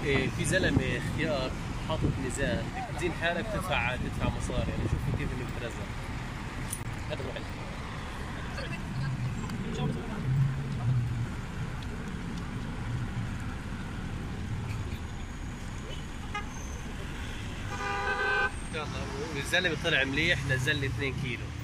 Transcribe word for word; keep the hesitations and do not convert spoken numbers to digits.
إيه، في زلمه خيار حاطط ميزان، بدك تزين حالك تدفع تدفع مصاري. يعني شوفوا كيف انه بترزق. هذا بروح يلا. والزلمه طلع مليح، نزل لي اثنين كيلو.